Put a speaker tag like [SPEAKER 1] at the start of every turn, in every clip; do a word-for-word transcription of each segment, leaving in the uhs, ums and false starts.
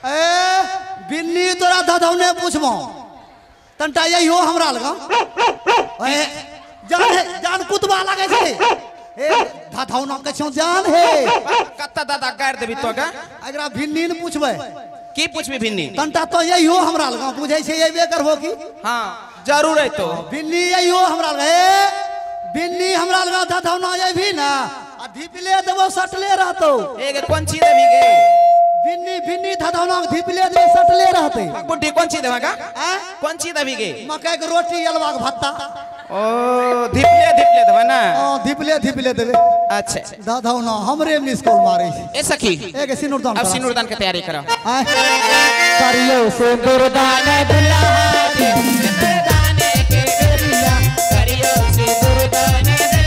[SPEAKER 1] ए बिन्नी तोरा धधौने पूछबो तंटा यही हो हमरा लगा ए जान है जान कुतबा लागे छे ए धधौना के छौ जान है
[SPEAKER 2] कत्ता दादा गाड़ देबी तो का
[SPEAKER 1] एकरा भिन्नी ने पूछबे
[SPEAKER 2] की पूछबी भिन्नी
[SPEAKER 1] तंटा तो यही हो हमरा लगा बुझै छै एबे करबो की
[SPEAKER 2] हां जरूर है तो
[SPEAKER 1] बिन्नी यही हो हमरा लगा ए बिन्नी हमरा लगा धधौना ये भी ना आ धीपले देबो सटले रहतो
[SPEAKER 2] एक कौन चीज देबी गे
[SPEAKER 1] बिन्नी बिन्नी धधौना धीपले दे सटले रहते
[SPEAKER 2] बुड्ढी कौन चीज देबा का
[SPEAKER 1] हैं
[SPEAKER 2] कौन चीज देबी गे
[SPEAKER 1] मकई के रोटी अलवा के भत्ता
[SPEAKER 2] ओ धीपले धीपले देबा ना
[SPEAKER 1] ओ धीपले धीपले देबे
[SPEAKER 2] अच्छा
[SPEAKER 1] धधौना हमरे मिस कॉल मारे
[SPEAKER 2] ए सखी
[SPEAKER 1] एक सिनुरदान
[SPEAKER 2] अब सिनुरदान के तैयारी करो
[SPEAKER 1] हैं करियो सिनुरदान दुल्हा के
[SPEAKER 2] सिनुरदान के बेरिया करियो सिनुरदान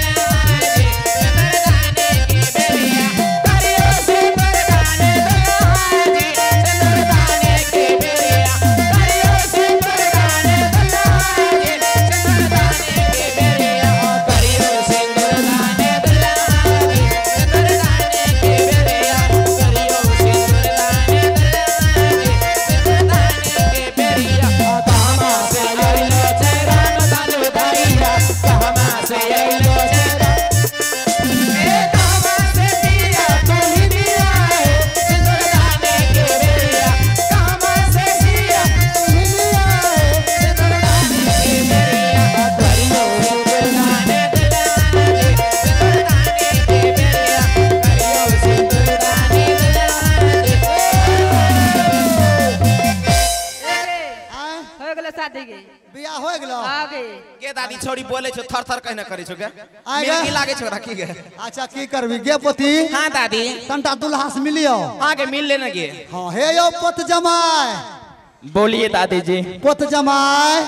[SPEAKER 1] बिया हो गेलो
[SPEAKER 3] आगे
[SPEAKER 2] के दादी छोड़ी बोले छो थर थर कहना करे छो के मिल लागे छो रखी गे
[SPEAKER 1] अच्छा की करबी गे पति
[SPEAKER 2] हां दादी
[SPEAKER 1] तंटा दुल्हा से मिलियो
[SPEAKER 2] हां के मिल लेना गे
[SPEAKER 1] हां हे यो पुत जमाई
[SPEAKER 2] बोलिए दादी जी
[SPEAKER 1] पुत जमाई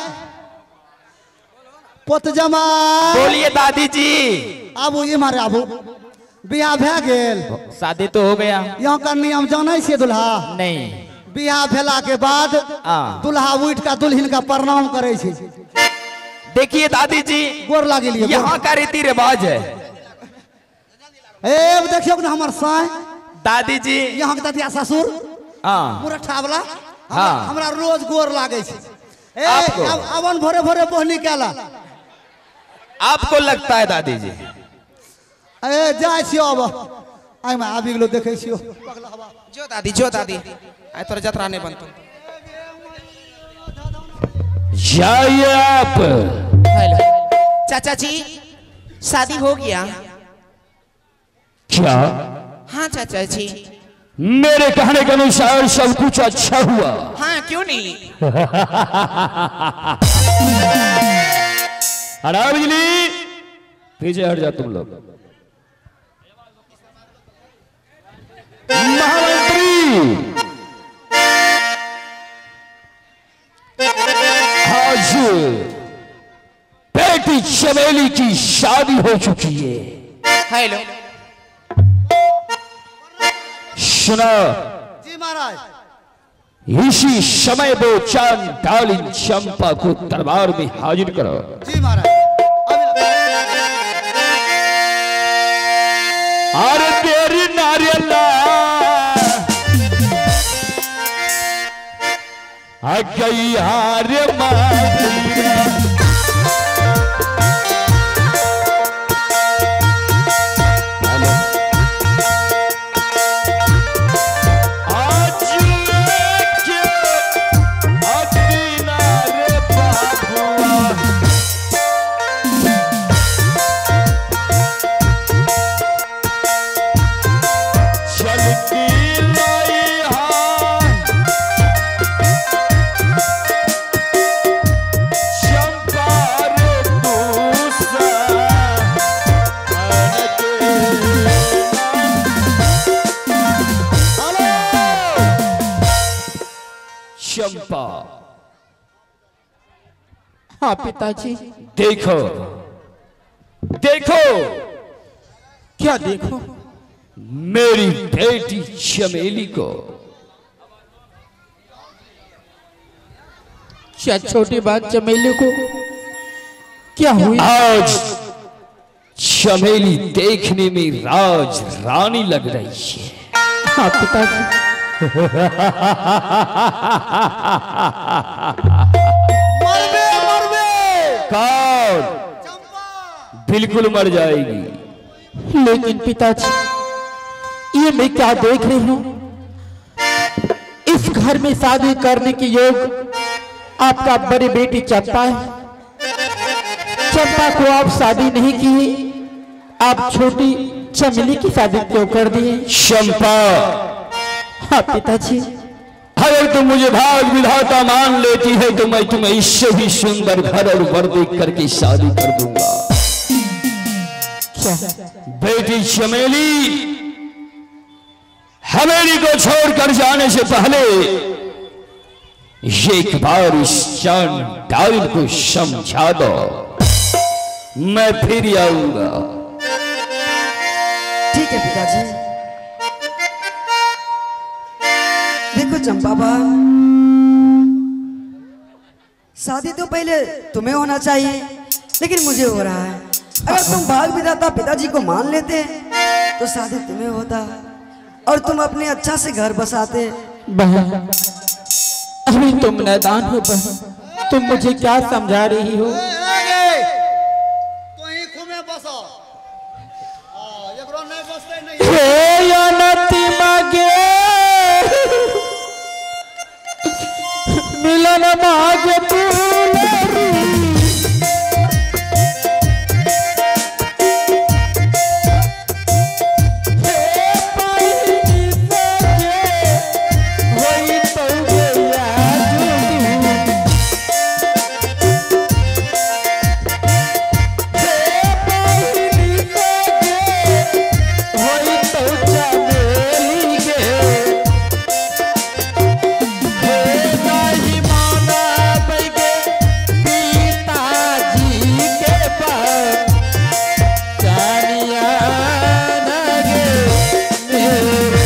[SPEAKER 1] पुत जमाई
[SPEAKER 2] बोलिए दादी जी
[SPEAKER 1] आबू ई मारे आबू बियाह भे गेल
[SPEAKER 2] शादी तो हो गया
[SPEAKER 1] यहाँ का नियम जानै छियै दुल्हा
[SPEAKER 2] नहीं
[SPEAKER 1] बियाह भेला के बाद दुल्हा उठ का दुल्हन का प्रणाम करे छै
[SPEAKER 2] देखिए दादी जी
[SPEAKER 1] गोर लागे लिए
[SPEAKER 2] यहाँ का रीति रिवाज है
[SPEAKER 1] ए देखियो ना हमर साय
[SPEAKER 2] दादी जी
[SPEAKER 1] यहाँ के दतिया ससुर
[SPEAKER 2] हां
[SPEAKER 1] मुरठा वाला
[SPEAKER 2] हां
[SPEAKER 1] हमरा रोज गोर लागे छै ए
[SPEAKER 2] आपको?
[SPEAKER 1] अब अवन भोरे भोरे बोहनी केला
[SPEAKER 2] आपको लगता है दादी जी
[SPEAKER 1] ए जाय छियो अब आइ में आबि गेलो देखै छियो
[SPEAKER 2] जो दादी जो दादी आई तोरा जतरा नहीं बनतो
[SPEAKER 4] जाइए आप
[SPEAKER 2] हेलो चाचा जी शादी हो गया
[SPEAKER 4] क्या
[SPEAKER 2] हाँ चाचा जी
[SPEAKER 4] मेरे कहने के अनुसार सब कुछ अच्छा हुआ
[SPEAKER 2] हाँ क्यों नहीं
[SPEAKER 4] अरे बिजली पीछे हट जा तुम लोग महामंत्री आज बेटी चमेली की शादी हो चुकी है
[SPEAKER 2] हेलो
[SPEAKER 4] सुना
[SPEAKER 1] जी महाराज
[SPEAKER 4] इसी समय वो चांद डाली चंपा को दरबार में हाजिर करो
[SPEAKER 1] जी महाराज
[SPEAKER 4] अरे तेरी नारियल गई हार चंपा।
[SPEAKER 2] हाँ पिताजी।
[SPEAKER 4] देखो देखो
[SPEAKER 2] क्या देखो?
[SPEAKER 4] मेरी बेटी चमेली को।
[SPEAKER 2] क्या छोटी बात चमेली को क्या हुई?
[SPEAKER 4] आज चमेली देखने में राज रानी लग रही है।
[SPEAKER 2] हाँ पिताजी
[SPEAKER 1] मरबे मरबे
[SPEAKER 4] कौन?
[SPEAKER 1] चंपा
[SPEAKER 4] बिल्कुल मर जाएगी।
[SPEAKER 3] लेकिन पिताजी, ये मैं क्या देख रही हूँ? इस घर में शादी करने के योग आपका बड़ी बेटी चंपा है। चंपा को आप शादी नहीं की, आप छोटी चमेली की शादी क्यों कर दिए?
[SPEAKER 4] चंपा,
[SPEAKER 3] हाँ पिताजी।
[SPEAKER 4] अगर तुम मुझे भाग विधाता मान लेती है तो मैं तुम्हें इससे भी सुंदर घर और वर देख करके शादी कर दूंगा।
[SPEAKER 3] क्या?
[SPEAKER 4] बेटी चमेली, हवेली को छोड़कर जाने से पहले एक बार इस चांडाल को समझा दो, मैं फिर आऊंगा।
[SPEAKER 5] ठीक है पिताजी। देखो चंपा बा, शादी तो पहले तुम्हें होना चाहिए, लेकिन मुझे हो रहा है। अगर तुम भाग विधाता पिताजी को मान लेते तो शादी तुम्हें होता और तुम अपने अच्छा से घर बसाते।
[SPEAKER 3] बहन, अभी तुम नादान हो बहन, तुम मुझे क्या समझा रही हो?
[SPEAKER 1] तो ही खुमे बसो। हां एकरो नहीं बसते नहीं।
[SPEAKER 3] हे अनति मागे मिलन मागे पुलरी, हे पाइनी सके होई तो गया जुलूं, हे पाइनी सके होई तो चमेली गे, हे नाही माना बैगे पिताजी के पास जानिया न गे मेरे,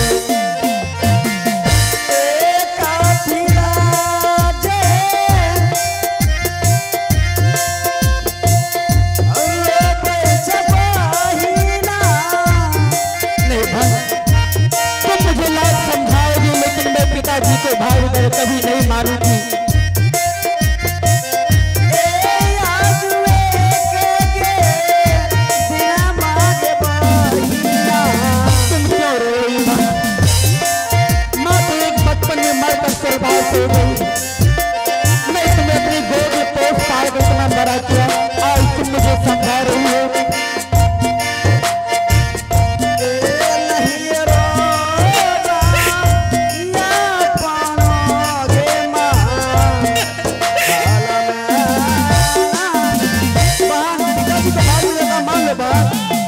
[SPEAKER 5] एका फिराजे अरे पैसा पाहिना।
[SPEAKER 3] नहीं भाई, तुम मुझे लायक समझाओगे, लेकिन मैं पिताजी को भाव दे कभी नहीं मारूंगी।
[SPEAKER 5] ए आजुए के के बिना मागे पाहिना।
[SPEAKER 3] तुम क्यों रो रही हो? माँ तो एक बचपन में मरकर स्वर्गवास हो गई। मैं तुम्हें अपनी गोद में पोस पाल कर इतना बड़ा किया, आज तुम मुझे समझा रही हो?
[SPEAKER 5] ए नहीं रोगा या पानोगे माँ काला में। बहन, पिताजी को भाग विधाता मान लो बहन।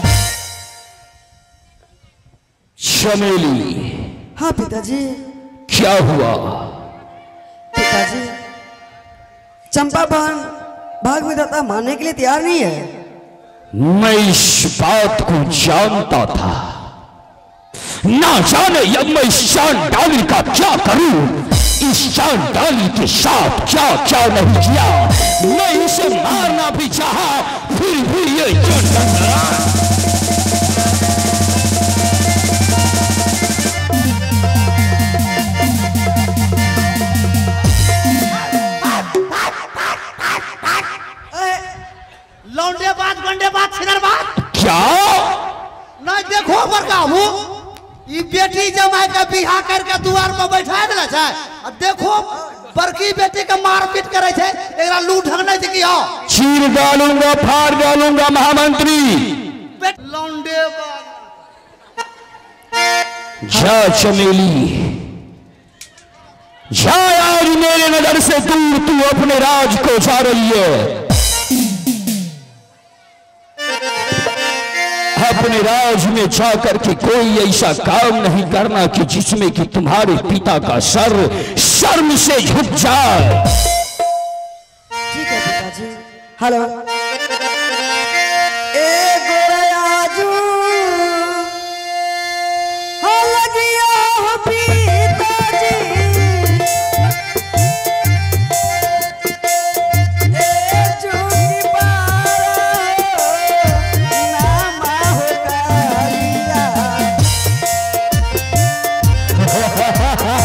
[SPEAKER 4] चमेली,
[SPEAKER 5] हाँ पिताजी।
[SPEAKER 4] क्या हुआ?
[SPEAKER 5] पिताजी, चंपा बहन भाग विधाता मानने के लिए तैयार नहीं है।
[SPEAKER 4] मैं इस बात को जानता था, ना जाने अब मैं इस चांडाली का क्या करूं, इस चांडाली के साथ क्या क्या नहीं किया। मैं इसे मारना भी चाहा, फिर भी ये चांडाला
[SPEAKER 1] लौंडे बात गंडे बात छिनर बात
[SPEAKER 4] क्या?
[SPEAKER 1] नहीं देखो बड़का हूँ ई बेटी जमाई के बिहा करके द्वार पर बैठा देला छै। अब देखो बड़की बेटी के मारपीट करे छै, एकरा लू ढंग नहीं छै कि हो
[SPEAKER 4] चीर डालूंगा, फाड़ डालूंगा महामंत्री।
[SPEAKER 1] बेट लौंडे बात
[SPEAKER 4] जा चमेली, जा आज मेरे नजर से दूर, तू अपने राज को जा रही है। अपने राज में जाकर के कोई ऐसा काम नहीं करना कि जिसमें कि तुम्हारे पिता का सर शर्म से झुक जाए।
[SPEAKER 5] ठीक है पिताजी। हेलो ए गोराजू हो लगिया हो पिताजी। ए चूड़ी पारा नामा हो कालिया।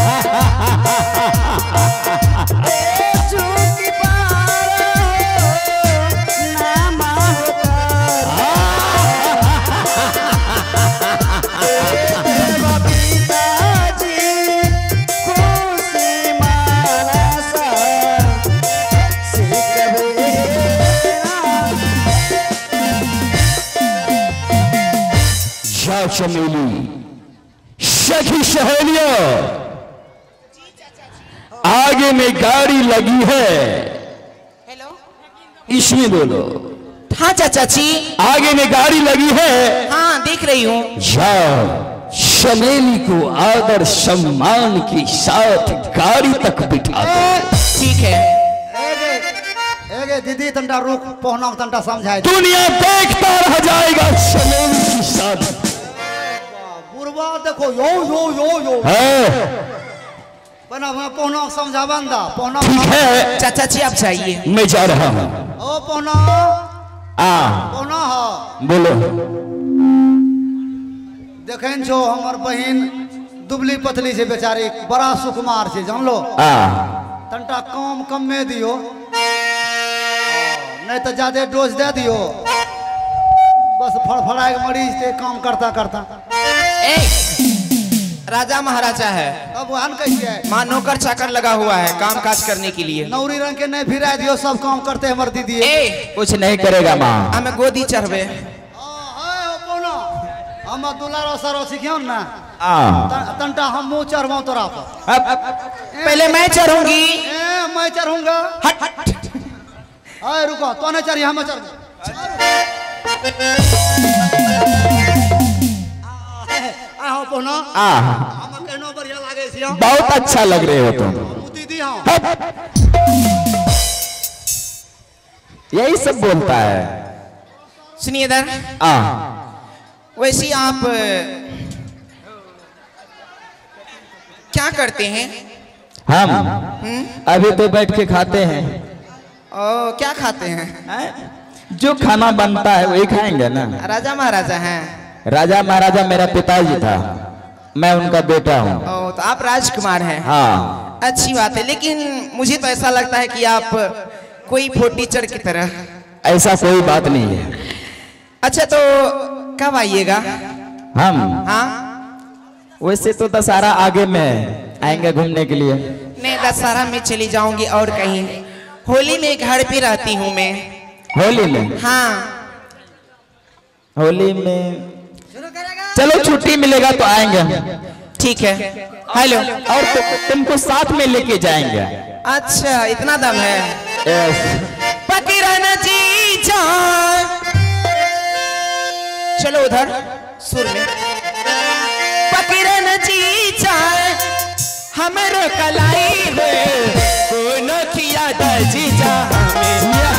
[SPEAKER 4] चमेली, सखी सहेलियों, आगे में गाड़ी लगी है।
[SPEAKER 2] हेलो,
[SPEAKER 4] इसमें बोलो।
[SPEAKER 2] हाँ चाचा जी,
[SPEAKER 4] आगे में गाड़ी लगी है।
[SPEAKER 2] हाँ देख रही हूँ।
[SPEAKER 4] जाओ चमेली को आदर सम्मान के साथ गाड़ी तक बिठा दो।
[SPEAKER 2] ठीक है।
[SPEAKER 1] एगे दीदी तंटा रुक, पहुना तंटा समझाए।
[SPEAKER 4] दुनिया देखता रह जाएगा चमेली की शादी।
[SPEAKER 1] बुरबा देखो यो यो यो यो
[SPEAKER 4] है
[SPEAKER 1] बना बना पहुना समझावा अंदा पहुना।
[SPEAKER 4] ठीक है
[SPEAKER 2] चाचा जी आप जाइए,
[SPEAKER 4] मैं जा रहा हूँ।
[SPEAKER 1] ओ पहुना
[SPEAKER 4] आ
[SPEAKER 1] पहुना हा
[SPEAKER 4] बोलो।
[SPEAKER 1] देखें छो हमर बहन दुबली पतली से बेचारी बड़ा सुकुमार से जान लो।
[SPEAKER 4] आ
[SPEAKER 1] तंटा काम कम में दियो, नहीं तो ज्यादा डोज दे दियो। बस फड़फड़ा के मरीज से काम करता करता।
[SPEAKER 2] ए, राजा महाराजा है,
[SPEAKER 1] अब वहन कैसे है?
[SPEAKER 2] माँ नौकर चाकर लगा हुआ है काम काज करने के लिए।
[SPEAKER 1] नौरी रंग के नहीं फिरा दियो, सब काम करते हमर दीदी।
[SPEAKER 2] ए,
[SPEAKER 4] कुछ नहीं करेगा माँ।
[SPEAKER 2] हमें गोदी चढ़वे।
[SPEAKER 1] हम दुलारो सरो सिखियो ना।
[SPEAKER 4] आ
[SPEAKER 1] त- तंटा हम मुंह चढ़वाओ तोरा पर।
[SPEAKER 2] पहले मैं चढ़ूंगी।
[SPEAKER 1] ए मैं चढ़ूंगा।
[SPEAKER 2] हट हट।
[SPEAKER 1] अरे रुको, तो नहीं चढ़ी, हम चढ़। आओ पोना,
[SPEAKER 4] आ
[SPEAKER 1] हम केनो बढ़िया लागे छियो।
[SPEAKER 4] बहुत अच्छा लग रहे हो तुम।
[SPEAKER 1] मु दीदी हां।
[SPEAKER 4] यही सब बोलता है।
[SPEAKER 2] सुनिए इधर,
[SPEAKER 4] आ
[SPEAKER 2] वैसे आप क्या करते हैं?
[SPEAKER 4] हम अभी तो बैठ के खाते हैं।
[SPEAKER 2] ओ, क्या खाते हैं?
[SPEAKER 4] हैं? जो खाना बनता है वही खाएंगे ना।
[SPEAKER 2] राजा महाराजा हैं।
[SPEAKER 4] राजा महाराजा मेरा पिताजी था, मैं उनका बेटा हूँ।
[SPEAKER 2] ओ, तो आप राजकुमार हैं।
[SPEAKER 4] हाँ
[SPEAKER 2] अच्छी बात है, लेकिन मुझे तो ऐसा लगता है कि आप कोई फोटीचर की तरह।
[SPEAKER 4] ऐसा कोई बात नहीं है।
[SPEAKER 2] अच्छा तो कब आइएगा?
[SPEAKER 4] हम
[SPEAKER 2] हाँ
[SPEAKER 4] वैसे तो दशहरा आगे में आएंगे घूमने के लिए।
[SPEAKER 2] मैं दशहरा में चली जाऊंगी और कहीं। होली में घर पे रहती हूँ मैं।
[SPEAKER 4] होली में?
[SPEAKER 2] हाँ
[SPEAKER 4] होली में चलो छुट्टी मिलेगा तो आएंगे।
[SPEAKER 2] ठीक है। हेलो,
[SPEAKER 4] और तु, तुमको साथ में लेके जाएंगे।
[SPEAKER 2] अच्छा इतना दम है।
[SPEAKER 4] यस।
[SPEAKER 2] पकिरन जी जान, चलो उधर सुर में। पकिरन जी जान हमरो कलाई हुए कौन किया दजीजा हमें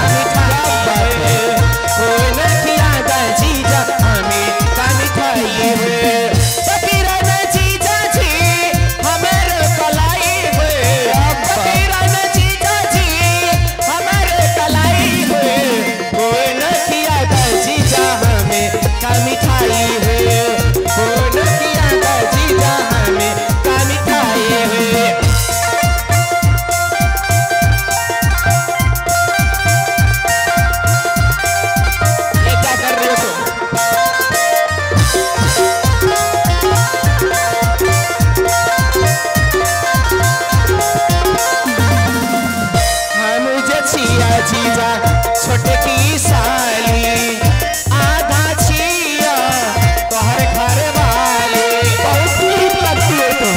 [SPEAKER 2] कौन किया दजीजा हमें का मिठाई हुए। पकिरन जीजा जी हमरो कलाई हुए, पकिरन जीजा जी हमरो कलाई हुए कौन किया दजीजा हमें का मिठाई हुए, कौन किया दजीजा हमें का मिठाई हुए। ये क्या कर रहे हो तुम? हम जे छिया जीजा छोटे की साली, आधा छिया तोहर घर वाले। बहुत नीक लगती है तुम।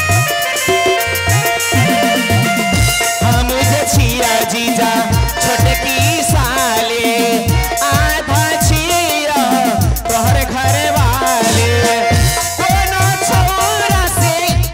[SPEAKER 2] हम जे छिया जीजा छोटे की साली, आधा छिया तोहर घर वाले। कोनो छोरा से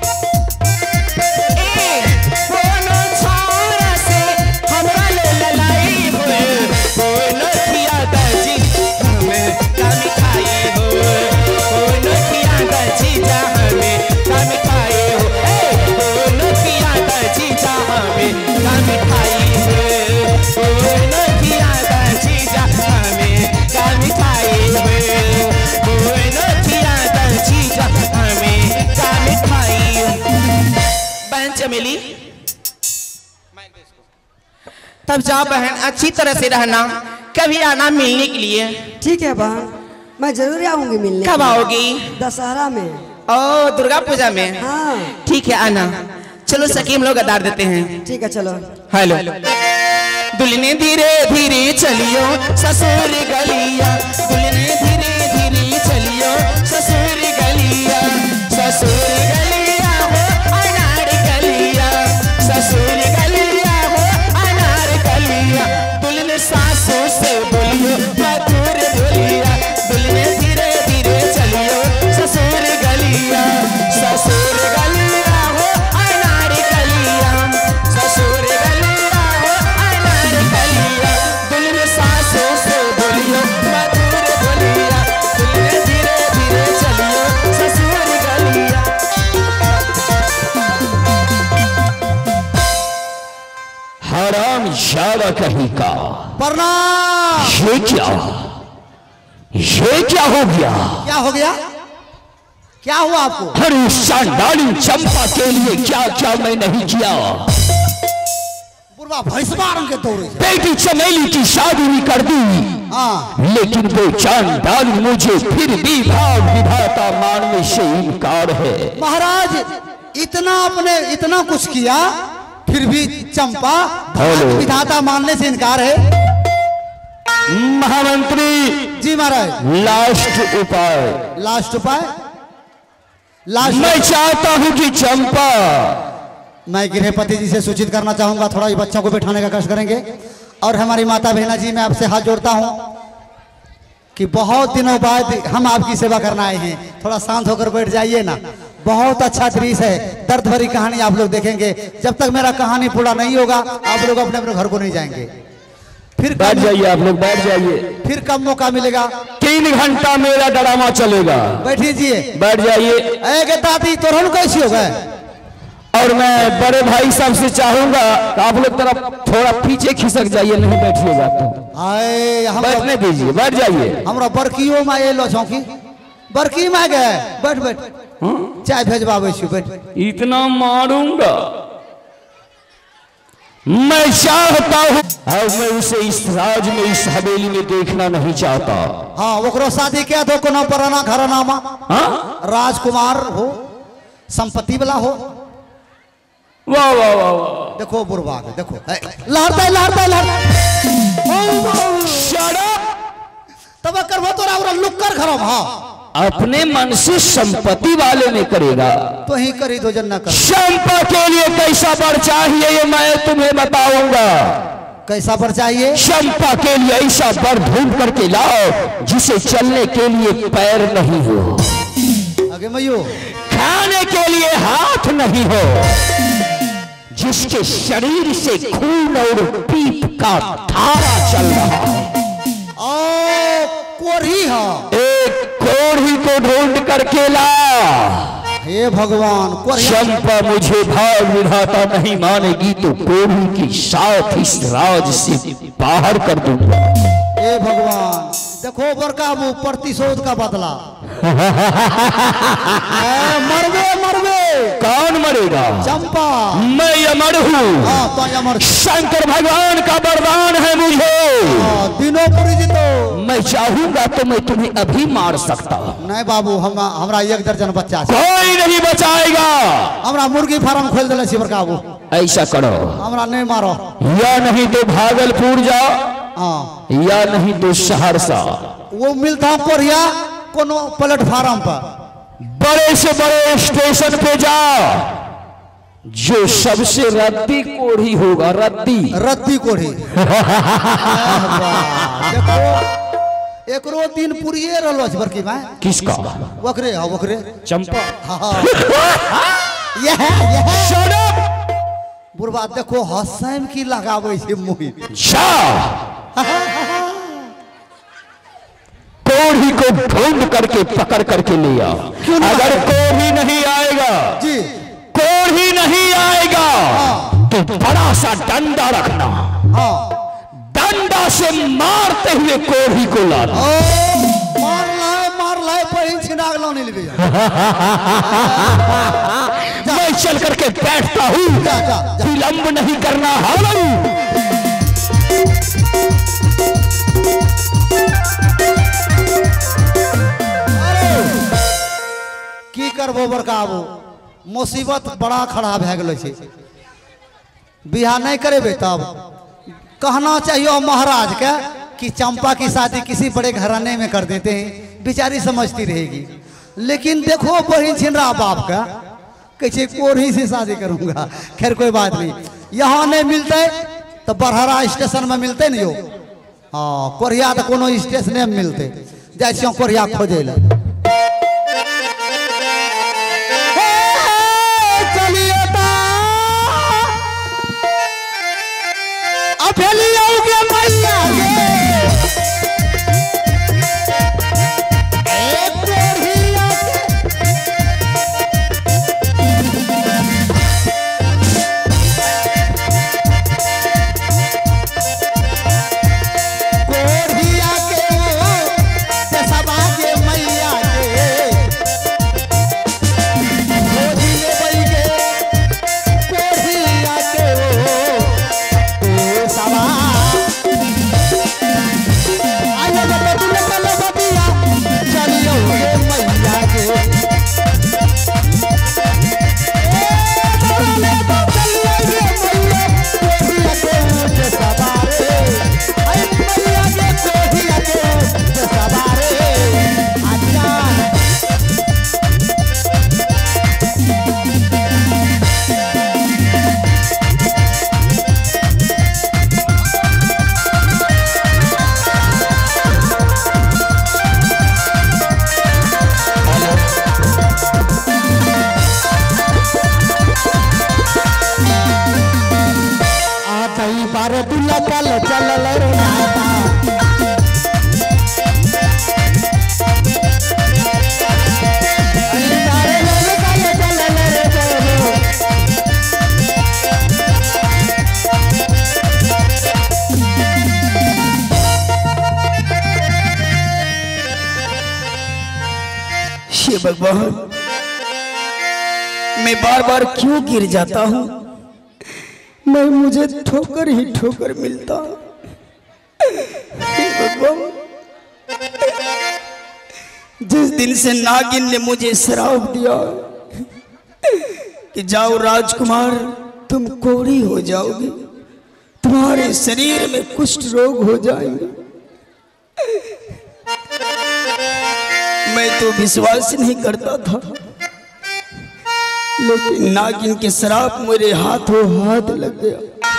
[SPEAKER 2] ए कोनो छोरा से हमरा ले ललाई हुए, कोनो किया दजी हमें का मिठाई हो, कोनो किया दजी जा हमें का मिठाई हो। ए कोनो किया दजी जा हमें का मिठाई हो, कोनो किया दजी जा हमें का मिठाई हो, कोनो किया दजी जा हमें का मिठाई हो। बहन चमेली, तब जाओ बहन, अच्छी तरह से रहना, कभी आना मिलने के लिए।
[SPEAKER 5] ठीक है बहन, मैं जरूर आऊंगी मिलने।
[SPEAKER 2] कब आओगी?
[SPEAKER 5] दशहरा में।
[SPEAKER 2] ओ दुर्गा पूजा में?
[SPEAKER 5] हाँ
[SPEAKER 2] ठीक है आना। चलो सकीम लोग अदार देते हैं।
[SPEAKER 5] ठीक है चलो।
[SPEAKER 2] हेलो, दुल्हने धीरे धीरे चलियो ससुर गलिया, दुल्हने धीरे धीरे चलियो ससुर ससुर गलिया हो अनार कलिया, ससुर गलिया हो अनार कलिया, दुल्हन सासू से बोलियो मधुर बोलिया, दुल्हन धीरे धीरे चलियो ससुर गलिया, ससुर गलिया हो अनार कलिया, ससुर गलिया हो अनार कलिया, दुल्हन सासू से बोलियो मधुर बोलिया, दुल्हन धीरे धीरे चलियो ससुर गलिया।
[SPEAKER 4] हराम ज्यादा कहीं का
[SPEAKER 1] प्रणाम।
[SPEAKER 4] ये क्या, ये क्या हो गया?
[SPEAKER 1] क्या हो गया? क्या हुआ आपको?
[SPEAKER 4] अरे चांडाली चंपा के लिए क्या क्या मैं नहीं किया।
[SPEAKER 1] बुरबा भैंस मारन के दौड़े।
[SPEAKER 4] बेटी चमेली की शादी भी कर दी,
[SPEAKER 1] हाँ
[SPEAKER 4] लेकिन वो चांडाली मुझे फिर भी भाग विधाता मानने से इनकार है।
[SPEAKER 1] महाराज इतना आपने इतना कुछ किया फिर भी चंपा
[SPEAKER 4] बोलो।
[SPEAKER 1] विधाता मानने से इनकार है।
[SPEAKER 4] महामंत्री
[SPEAKER 1] जी महाराज।
[SPEAKER 4] लास्ट उपाय,
[SPEAKER 1] लास्ट उपाय। लास्ट
[SPEAKER 4] मैं चाहता हूं कि चंपा,
[SPEAKER 1] मैं गृहपति जी से सूचित करना चाहूंगा, थोड़ा ये बच्चों को बैठाने का कष्ट करेंगे। और हमारी माता बहना जी मैं आपसे हाथ जोड़ता हूं कि बहुत दिनों बाद हम आपकी सेवा करना आए हैं, थोड़ा शांत होकर बैठ जाइए ना। बहुत अच्छा दृश्य है, दर्द भरी कहानी आप लोग देखेंगे। जब तक मेरा कहानी पूरा नहीं होगा आप लोग अपने अपने घर को नहीं जाएंगे। फिर
[SPEAKER 4] बैठ जाइए आप लोग, बैठ जाइए।
[SPEAKER 1] फिर कब मौका मिलेगा?
[SPEAKER 4] तीन घंटा मेरा ड्रामा चलेगा।
[SPEAKER 1] बैठिए।
[SPEAKER 4] बैठ जाइए।
[SPEAKER 1] ए दादी तोरण कैसी हो गए?
[SPEAKER 4] और मैं बड़े भाई साहब से चाहूंगा कि आप लोग तरफ थोड़ा पीछे खिसक जाइए, नहीं बैठिएगा तो।
[SPEAKER 1] आए हम
[SPEAKER 4] बैठने दीजिए, बैठ जाइए।
[SPEAKER 1] हमरा बरकियो में ये लो चौकी बरकी में गए। बैठ बैठ चाय भेजवावे छी, बैठ।
[SPEAKER 4] इतना मारूंगा मैं चाहता हूँ, और मैं उसे इस राज में, इस हवेली में देखना नहीं चाहता।
[SPEAKER 1] हाँ ओकरो शादी क्या दो कोनो पुराना घरानामा,
[SPEAKER 4] हाँ?
[SPEAKER 1] राजकुमार हो, संपत्ति वाला हो।
[SPEAKER 4] वाह वाह वाह वाह।
[SPEAKER 1] देखो बुरबा देखो लहरता लहरता लहरता तब करबो तोरा ओरा लुक्कर खराब। हाँ
[SPEAKER 4] अपने मन से संपत्ति वाले में करेगा
[SPEAKER 1] तो ही करी दो जन्ना कर।
[SPEAKER 4] चंपा के लिए कैसा बर चाहिए ये मैं तुम्हें बताऊंगा।
[SPEAKER 1] कैसा बर चाहिए?
[SPEAKER 4] चंपा के लिए ऐसा बर ढूंढ करके लाओ जिसे चलने के लिए पैर नहीं हो,
[SPEAKER 1] आगे मयो
[SPEAKER 4] खाने के लिए हाथ नहीं हो, जिसके शरीर से खून और पीप का धारा चल रहा है।
[SPEAKER 1] ओ कोरी है।
[SPEAKER 4] एक कोढ़ी को ढूंढ करके ला।
[SPEAKER 1] हे भगवान कोरी।
[SPEAKER 4] चंपा मुझे भाग विधाता नहीं मानेगी तो कोढ़ी की साथ इस राज से बाहर कर दूंगा।
[SPEAKER 1] हे भगवान देखो बरका वो प्रतिशोध का बदला। मरवे मरवे।
[SPEAKER 4] कौन मरेगा?
[SPEAKER 1] चंपा।
[SPEAKER 4] मैं अमर हूँ।
[SPEAKER 1] हाँ तो अमर।
[SPEAKER 4] शंकर भगवान का वरदान है मुझे।
[SPEAKER 1] हाँ, दिनों पूरी जी तो
[SPEAKER 4] मैं चाहूंगा तो मैं तुम्हें अभी मार सकता हूँ।
[SPEAKER 1] नहीं बाबू हम हमरा एक दर्जन बच्चा है।
[SPEAKER 4] कोई नहीं बचाएगा।
[SPEAKER 1] हमरा मुर्गी फार्म खोल दिले छी बरका बाबू।
[SPEAKER 4] ऐसा करो,
[SPEAKER 1] हमरा नहीं मारो।
[SPEAKER 4] या नहीं तो भागलपुर जाओ,
[SPEAKER 1] हाँ
[SPEAKER 4] या नहीं तो सहरसा।
[SPEAKER 1] वो मिलता कोरिया कोनो प्लेटफार्म पर
[SPEAKER 4] बड़े से बड़े स्टेशन पे जाओ, जो सबसे रद्दी कोढ़ी होगा, रद्दी
[SPEAKER 1] रद्दी कोढ़ी। देखो एकरो दिन पुरिये रहलो छ बरकी भाई।
[SPEAKER 4] किसका?
[SPEAKER 1] वकरे हाँ वकरे
[SPEAKER 4] चंपा।
[SPEAKER 1] यह यह बुरबा देखो हसैम की लगावे छे मोहित।
[SPEAKER 4] जा कोढ़ी को ढूंढ करके पकड़ करके ले आओ। अगर कोढ़ी नहीं आएगा
[SPEAKER 1] जी,
[SPEAKER 4] कोढ़ी नहीं आएगा तो बड़ा सा डंडा रखना,
[SPEAKER 1] हाँ
[SPEAKER 4] डंडा से मारते हुए कोढ़ी को लाना।
[SPEAKER 1] ओ मार लाए मार लाए पहिन छिनाग लो नहीं लेबे।
[SPEAKER 4] मैं चल करके बैठता हूँ,
[SPEAKER 1] जा जा जा।
[SPEAKER 4] विलंब नहीं करना। हालो
[SPEAKER 1] की करबो बड़का बाबू, मुसीबत बड़ा खड़ा भए गेलो छे। बियाह नहीं करेबे तब कहना चाहिए महाराज के कि चंपा की शादी किसी बड़े घराने में कर देते हैं, बेचारी समझती रहेगी। लेकिन देखो बहन छिनरा बाप का कैसे कोरही से शादी करूंगा। खैर कोई बात नहीं, यहाँ नहीं मिलते तो बरहरा स्टेशन में मिलते नहीं हो। हाँ कोरिया तो कोनो स्टेशन में मिलते, जैसे कोरिया खोजे ला। चलिए
[SPEAKER 2] हे भगवान, मैं बार बार क्यों गिर जाता हूँ? मैं मुझे ठोकर ही ठोकर मिलता। हे भगवान, जिस दिन से नागिन ने मुझे श्राप दिया कि जाओ राजकुमार, तुम कोढ़ी हो जाओगे, तुम्हारे शरीर में कुष्ठ रोग हो जाएंगे, मैं तो विश्वास नहीं करता था। लेकिन नागिन के श्राप मेरे हाथों हाथ लग गया।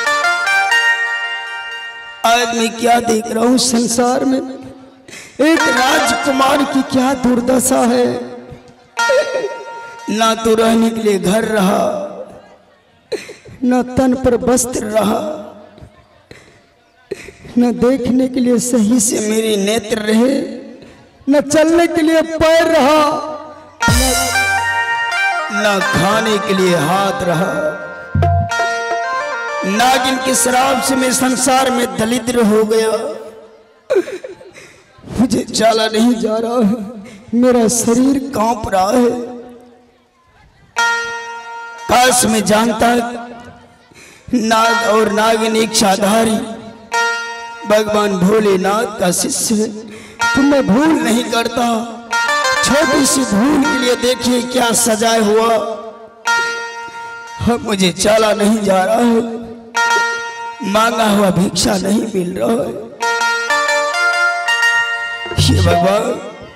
[SPEAKER 2] आज मैं क्या देख रहा हूं संसार में, एक राजकुमार की क्या दुर्दशा है। ना तो रहने के लिए घर रहा, ना तन पर वस्त्र रहा, न देखने के लिए सही से मेरे नेत्र रहे, न चलने के लिए पैर रहा, न, न खाने के लिए हाथ रहा। नागिन के श्राप से मैं संसार में दरिद्र हो गया। मुझे चला नहीं जा रहा है, मेरा शरीर कांप रहा है। काश मैं जानता नाग और नागिन इच्छाधारी भगवान भोलेनाथ का शिष्य है तो मैं भूल नहीं करता। छोटी सी भूल के लिए देखिए क्या सजाए हुआ। अब मुझे चला नहीं जा रहा है, मांगा हुआ भिक्षा नहीं मिल रहा है। हे भगवान,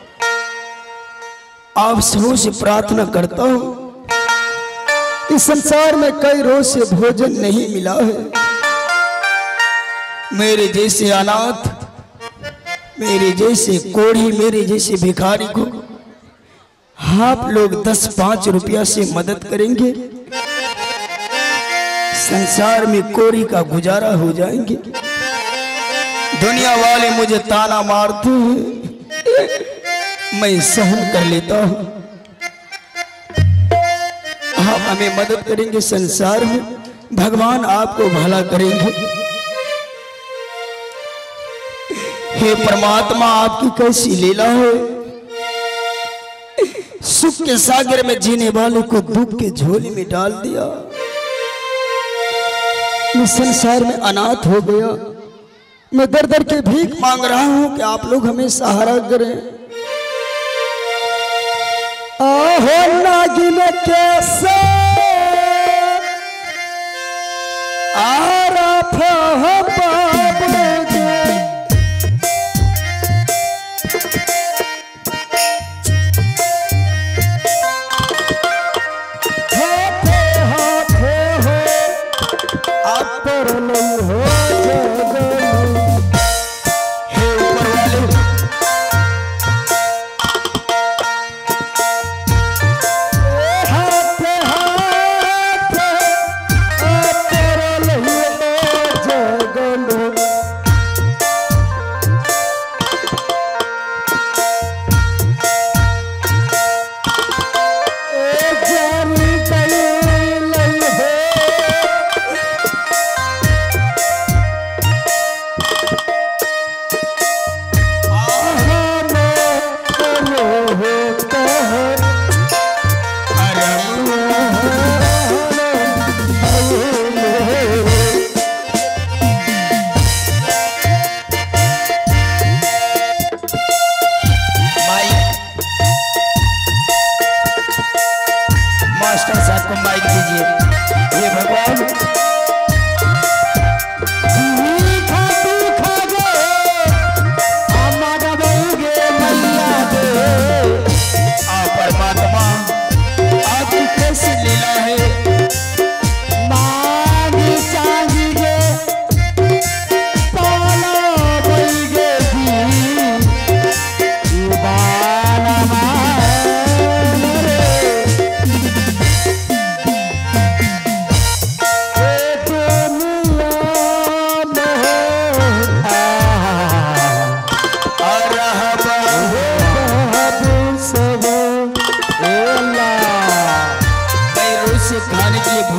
[SPEAKER 2] आप सबों से प्रार्थना करता हूं, इस संसार में कई रोज से भोजन नहीं मिला है। मेरे जैसे अनाथ, मेरे जैसे कोढ़ी, मेरे जैसे भिखारी को आप लोग दस पांच रुपया से मदद करेंगे, संसार में कोढ़ी का गुजारा हो जाएंगे। दुनिया वाले मुझे ताना मारते हैं, मैं सहन कर लेता हूं। आप हमें मदद करेंगे, संसार में भगवान आपको भला करेंगे। हे परमात्मा, आपकी कैसी लीला है। सुख के सागर में जीने वाले को दुख के झोले में डाल दिया। मैं संसार में अनाथ हो गया, मैं दर दर के भीख मांग रहा हूं कि आप लोग हमें सहारा करें। आहो नागिन कैसे आरफ बाबूजी,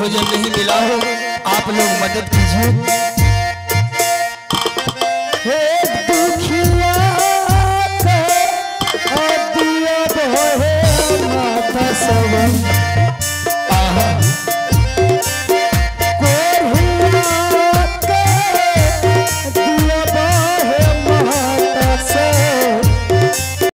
[SPEAKER 2] भोजन नहीं मिला हो, आप लोग मदद कीजिए।